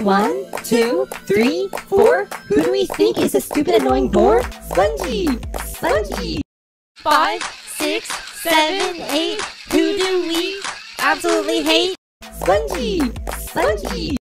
1, 2, 3, 4. Who do we think is a stupid, annoying bore? Spongy! Spongy! 5, 6, 7, 8. Who do we absolutely hate? Spongy! Spongy!